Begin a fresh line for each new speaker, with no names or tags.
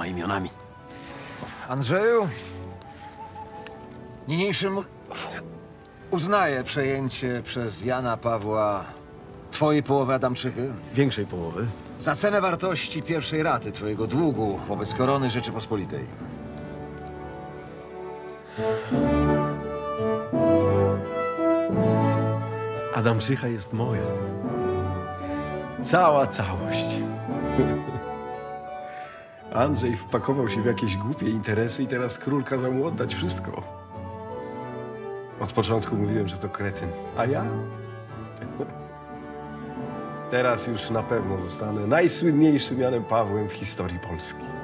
imionami.
Andrzeju, niniejszym uznaję przejęcie przez Jana Pawła twojej połowy Adamczychy
Większej połowy.
za cenę wartości pierwszej raty twojego długu wobec korony Rzeczypospolitej.
Adamczycha jest moja. Cała całość. Andrzej wpakował się w jakieś głupie interesy i teraz król kazał mu oddać wszystko. Od początku mówiłem, że to kretyn. A ja? Teraz już na pewno zostanę najsłynniejszym Janem Pawłem w historii Polski.